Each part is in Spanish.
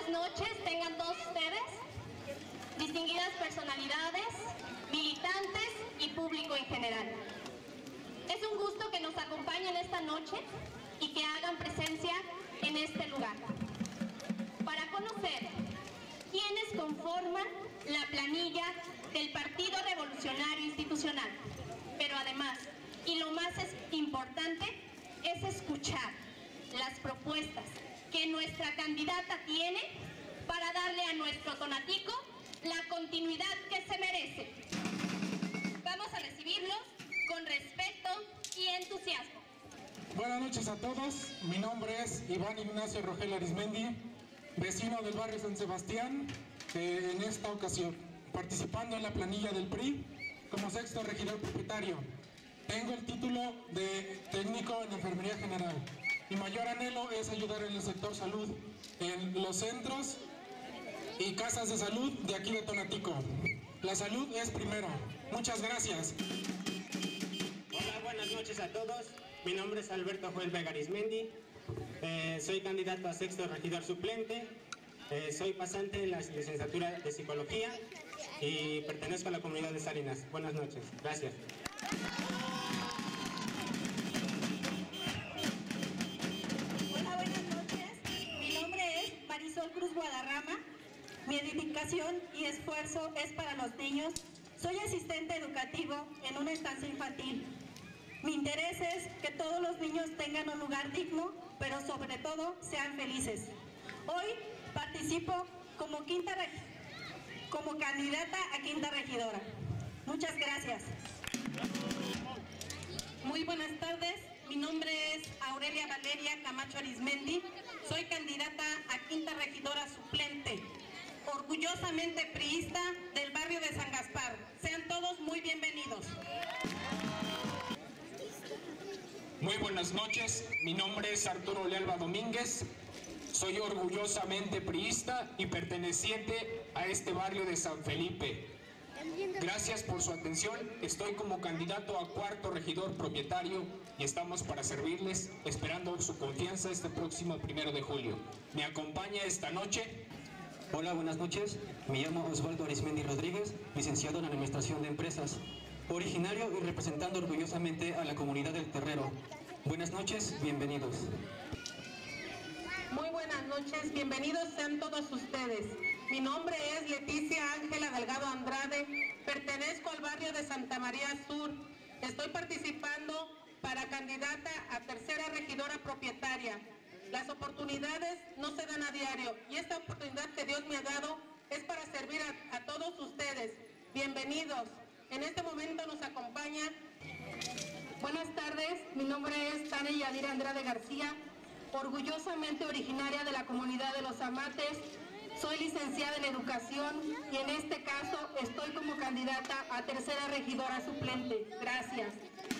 buenas noches tengan todos ustedes, distinguidas personalidades, militantes y público en general. Es un gusto que nos acompañen esta noche y que hagan presencia en este lugar para conocer quiénes conforman la planilla del Partido Revolucionario Institucional. Pero además, y lo más importante, es escuchar las propuestas que nuestra candidata tiene para darle a nuestro Tonatico la continuidad que se merece. Vamos a recibirlos con respeto y entusiasmo. Buenas noches a todos, mi nombre es Iván Ignacio Rogel Arismendi, vecino del barrio San Sebastián, en esta ocasión, participando en la planilla del PRI como sexto regidor propietario. Tengo el título de técnico en enfermería general. Mi mayor anhelo es ayudar en el sector salud, en los centros y casas de salud de aquí de Tonatico. La salud es primero. Muchas gracias. Hola, buenas noches a todos. Mi nombre es Alberto Joel Vega Arismendi. Soy candidato a sexto regidor suplente. Soy pasante en la licenciatura de Psicología y pertenezco a la comunidad de Salinas. Buenas noches. Gracias. Hola, buenas noches. Mi nombre es Marisol Cruz Guadarrama. Mi dedicación y esfuerzo es para los niños. Soy asistente educativo en una estancia infantil. Mi interés es que todos los niños tengan un lugar digno, pero sobre todo sean felices. Hoy participo como candidata a quinta regidora. Muchas gracias. Muy buenas tardes, mi nombre es Aurelia Valeria Camacho Arismendi, soy candidata a quinta regidora suplente, orgullosamente priista del barrio de San Gaspar. Sean todos muy bienvenidos. Muy buenas noches, mi nombre es Arturo Lealba Domínguez, soy orgullosamente priista y perteneciente a este barrio de San Felipe. Gracias por su atención, estoy como candidato a cuarto regidor propietario y estamos para servirles, esperando su confianza este próximo 1 de julio. ¿Me acompaña esta noche? Hola, buenas noches, me llamo Osvaldo Arismendi Rodríguez, licenciado en Administración de Empresas, originario y representando orgullosamente a la comunidad del Terrero. Buenas noches, bienvenidos. Muy buenas noches, bienvenidos sean todos ustedes. Mi nombre es Leticia Ángela Delgado Andrade, pertenezco al barrio de Santa María Sur. Estoy participando para candidata a tercera regidora propietaria. Las oportunidades no se dan a diario y esta oportunidad que Dios me ha dado es para servir a todos ustedes. Bienvenidos. En este momento nos acompaña. Buenas tardes, mi nombre es Tania Yadira Andrade García, orgullosamente originaria de la comunidad de Los Amates. Soy licenciada en Educación y en este caso estoy como candidata a tercera regidora suplente. Gracias.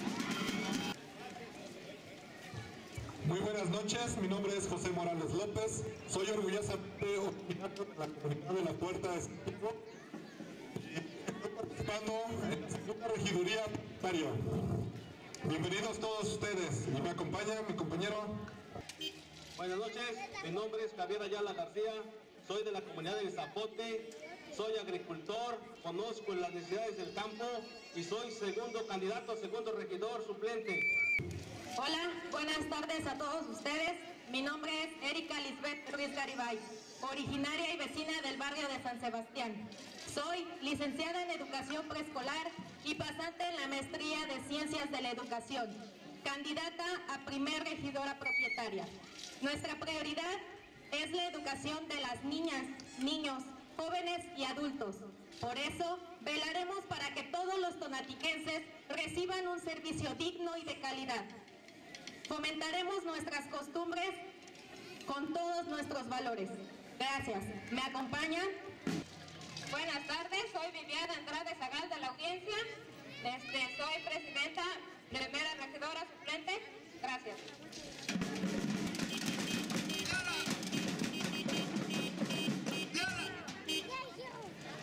Muy buenas noches, mi nombre es José Morales López, soy orgullosamente originario de la comunidad de La Puerta de Santiago y estoy participando en la segunda regiduría propietaria. Bienvenidos todos ustedes y me acompaña mi compañero. Buenas noches, mi nombre es Javier Ayala García, soy de la comunidad del Zapote, soy agricultor, conozco las necesidades del campo y soy segundo candidato a segundo regidor suplente. Hola, buenas tardes a todos ustedes. Mi nombre es Erika Lisbeth Ruiz Garibay, originaria y vecina del barrio de San Sebastián. Soy licenciada en Educación Preescolar y pasante en la Maestría de Ciencias de la Educación, candidata a primer regidora propietaria. Nuestra prioridad es la educación de las niñas, niños, jóvenes y adultos. Por eso, velaremos para que todos los tonatiquenses reciban un servicio digno y de calidad. Fomentaremos nuestras costumbres con todos nuestros valores. Gracias. ¿Me acompañan? Buenas tardes, soy Viviana Andrade Zagal de la audiencia. Soy presidenta, primera regidora suplente. Gracias.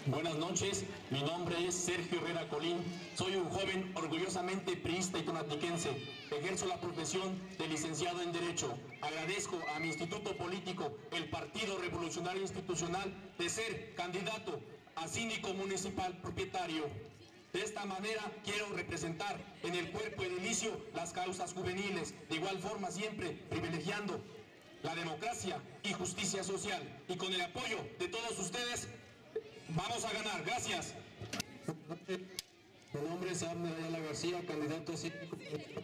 Buenas noches, mi nombre es Sergio Herrera Colín, soy un joven orgullosamente priista y tonatiquense, ejerzo la profesión de licenciado en Derecho. Agradezco a mi instituto político, el Partido Revolucionario Institucional, de ser candidato a síndico municipal propietario. De esta manera quiero representar en el cuerpo edilicio las causas juveniles, de igual forma siempre privilegiando la democracia y justicia social. Y con el apoyo de todos ustedes, vamos a ganar. Gracias. Mi nombre es Abner Ayala García, candidato a síndico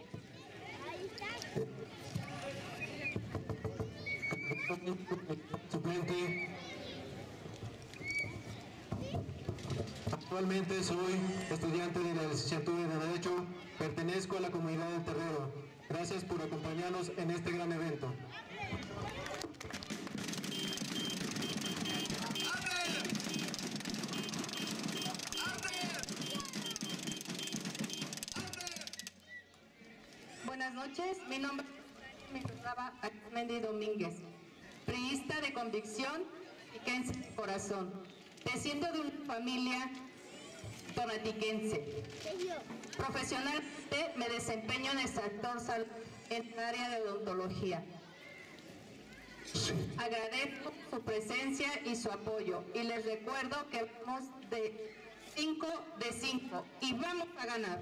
suplente. Actualmente soy estudiante de la licenciatura de Derecho, pertenezco a la comunidad del Terrero. Gracias por acompañarnos en este gran evento. Buenas noches, mi nombre es Arismendi Domínguez, priista de convicción y tonatiquense de corazón. Desciendo de una familia tonatiquense. Profesionalmente me desempeño en el sector salud en el área de odontología. Agradezco su presencia y su apoyo y les recuerdo que vamos de 5 de 5 y vamos a ganar.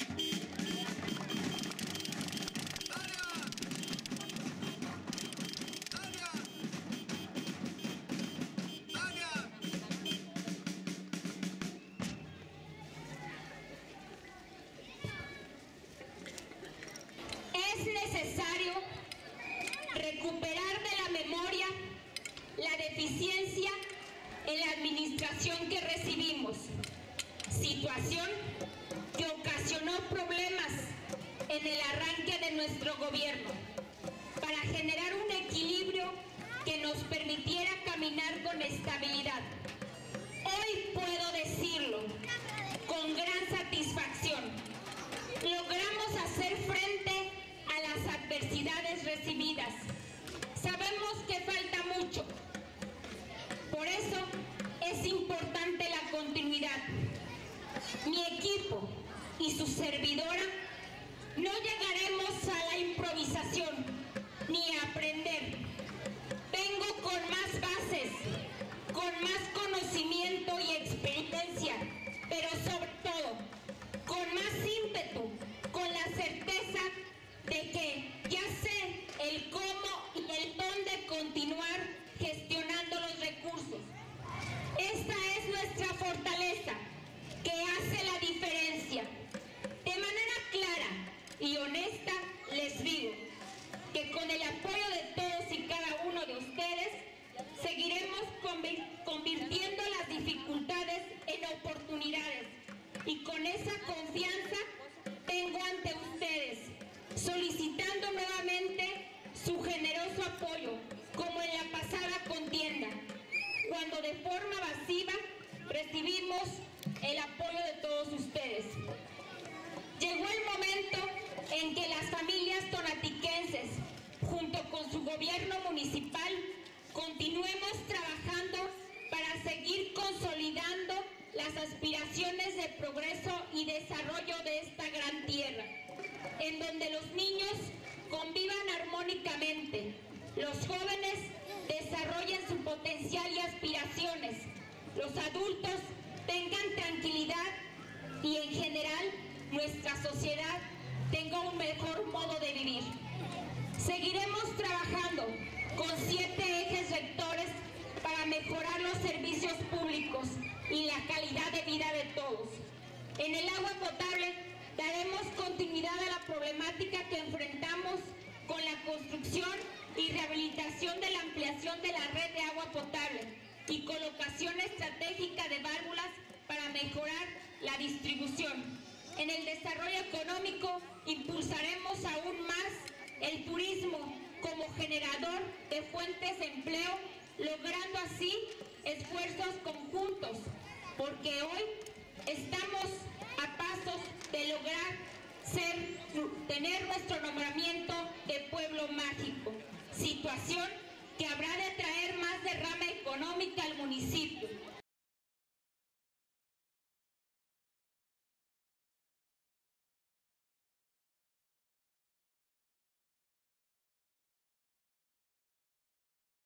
Es necesario recuperar de la memoria la deficiencia en la administración que recibimos, situación que ocasionó problemas en el arranque de nuestro gobierno, para generar un equilibrio que nos permitiera caminar con estabilidad. Hoy puedo decirlo con gran satisfacción. Logramos hacer frente a las adversidades recibidas. Sabemos que falta mucho. Por eso es importante la continuidad. Mi equipo y su servidora no llegaremos a la improvisación ni a aprender. Vengo con más bases, con más conocimiento y experiencia, pero sobre todo con más ímpetu, con la certeza de que ya sé el cómo y el dónde continuar gestionando los recursos. Esta es nuestra fortaleza, que hace la diferencia. De manera clara y honesta les digo que con el apoyo de todos y cada uno de ustedes seguiremos convirtiendo las dificultades en oportunidades, y con esa confianza vengo ante ustedes solicitando nuevamente su generoso apoyo, como en la pasada contienda, cuando de forma masiva recibimos el apoyo de todos ustedes. Llegó el momento en que las familias tonatiquenses, junto con su gobierno municipal, continuemos trabajando para seguir consolidando las aspiraciones de progreso y desarrollo de esta gran tierra, en donde los niños convivan armónicamente, los jóvenes desarrollen su potencial y aspiraciones, los adultos tengan tranquilidad y en general nuestra sociedad tenga un mejor modo de vivir. Seguiremos trabajando con 7 ejes rectores para mejorar los servicios públicos y la calidad de vida de todos. En el agua potable daremos continuidad a la problemática que enfrentamos con la construcción y rehabilitación de la ampliación de la red de agua potable y colocación estratégica de válvulas para mejorar la distribución. En el desarrollo económico impulsaremos aún más el turismo como generador de fuentes de empleo, logrando así esfuerzos conjuntos, porque hoy estamos a pasos de lograr tener nuestro nombramiento de pueblo mágico, situación que habrá